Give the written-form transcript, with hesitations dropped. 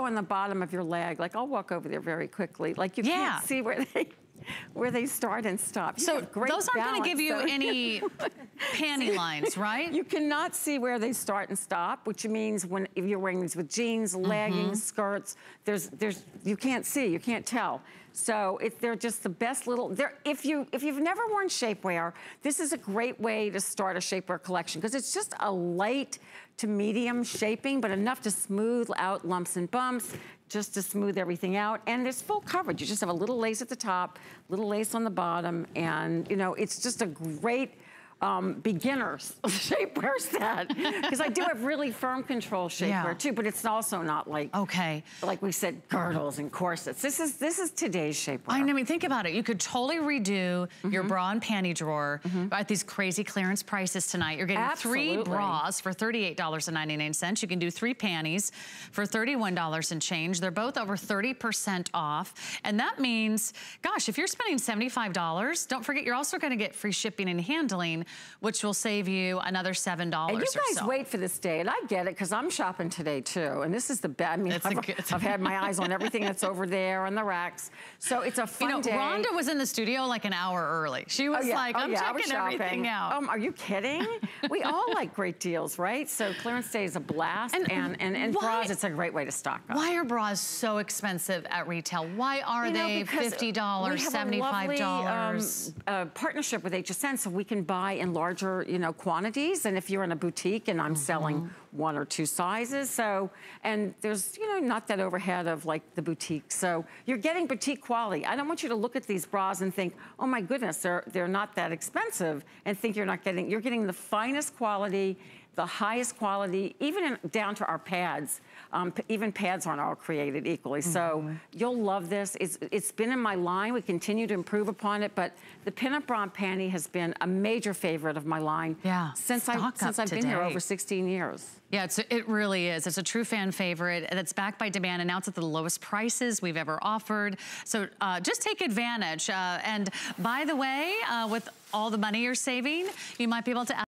on the bottom of your leg. Like, I'll walk over there very quickly. Like, you can't see where they start and stop. So those aren't going to give you any panty lines, right? You cannot see where they start and stop, which means if you're wearing these with jeans, leggings, skirts, you can't see, you can't tell. So they're just the best little, if you've never worn shapewear, this is a great way to start a shapewear collection because it's just a light to medium shaping, but enough to smooth out lumps and bumps, just to smooth everything out. And there's full coverage. You just have a little lace at the top, little lace on the bottom, and you know, it's just a great beginner's shapewear set. Because I do have really firm control shapewear too, but it's also not like, like we said, girdles and corsets. This is today's shapewear. I mean, think about it. You could totally redo your bra and panty drawer at these crazy clearance prices tonight. You're getting 3 bras for $38.99. You can do 3 panties for $31 and change. They're both over 30% off. And that means, gosh, if you're spending $75, don't forget you're also gonna get free shipping and handling, which will save you another $7 or so. And you guys wait for this day, and I get it, because I'm shopping today too, and this is the best. I mean, I've had my eyes on everything that's over there on the racks. So it's a fun day. Rhonda was in the studio like an hour early. She was like, I'm checking everything out. Are you kidding? We all like great deals, right? So clearance day is a blast, and bras, it's a great way to stock up. Why are bras so expensive at retail? Why are they $50, $75? We have a lovely partnership with HSN, so we can buy in larger, quantities. And if you're in a boutique and I'm selling 1 or 2 sizes, and there's, not that overhead of like the boutique. So you're getting boutique quality. I don't want you to look at these bras and think, oh my goodness, they're not that expensive, and think you're getting the finest quality, the highest quality, even down to our pads. Even pads aren't all created equally. So you'll love this. It's been in my line. We continue to improve upon it, but the pinup bra and panty has been a major favorite of my line since I've been here over 16 years. Yeah, it really is. It's a true fan favorite, and it's backed by demand, and now it's at the lowest prices we've ever offered. So just take advantage. And by the way, with all the money you're saving, you might be able to